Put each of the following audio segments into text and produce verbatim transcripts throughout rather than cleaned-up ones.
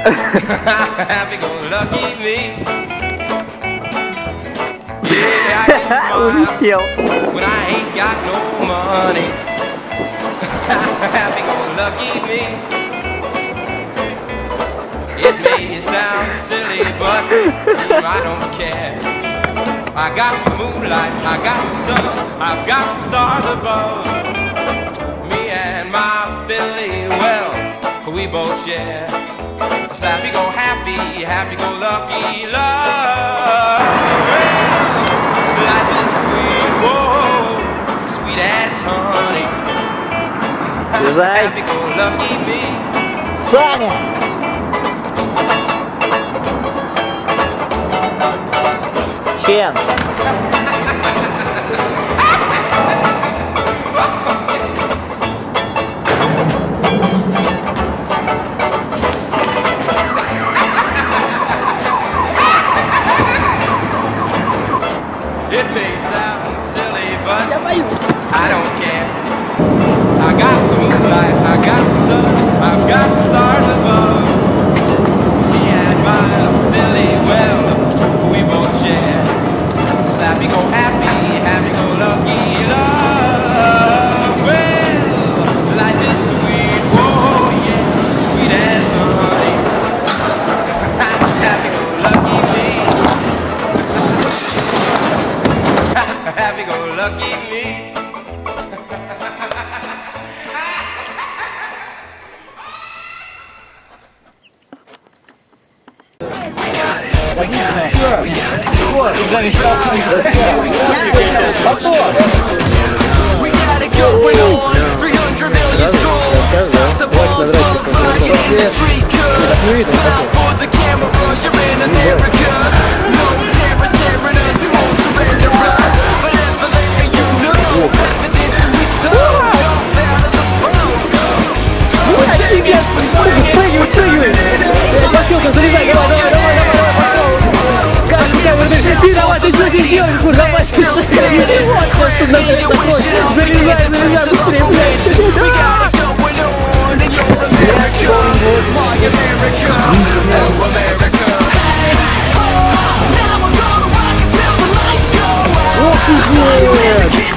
Happy-go-lucky me. Yeah, I can smile when I ain't got no money. Happy-go-lucky me. It may sound silly, but I don't care. I got the moonlight, I got the sun, I've got the stars above. Me and my Philly, well, we both share a happy-go-happy, happy-go-lucky love. Life is sweet, whoa, sweet as honey. Happy-go-lucky me. Саня! Чен! It may sound silly, but I don't care. I got the moonlight, I got the sun, I've got the stars above. Me and my Philly, well, we both share this happy-go-happy, happy-go-lucky love. Well, life is sweet, oh yeah, sweet as honey. Happy-go-lucky me. Happy-go-lucky me. We got it, we got it, we got it going on, three hundred million strong. Stop the bombs, all flying in the street cause smile for the camera, you're in America. No terrorists staring us, we won't surrender up. Whatever they may you know, evidence and we so jump out of the boat. We're singing, we're swinging, we're turning it up. So let me see you on your head. Давай, ты что здесь делаешь, курва? Давай, ты что здесь делаешь? Вот, просто надо такой. Залезай, залезай, быстрее, блядь. Ох ты же!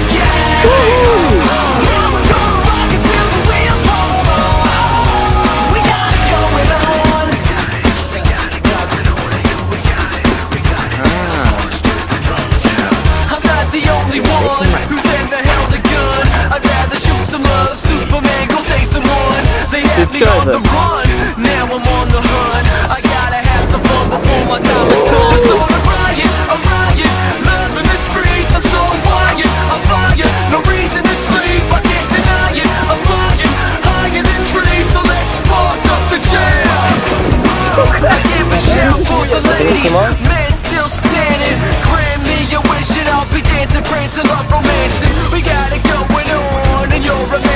On the run, now I'm on the hunt. I gotta have some fun before my time is done. Start a riot, a riot, love in the streets. I'm so wired, I'm fire, no reason to sleep. I can't deny it, I'm flying higher than trees. So let's spark up the jam. I give a shout for the ladies, men still standing. Grant me a wish and I'll be dancing, prancing, love romancing. We got it going on and you're a man.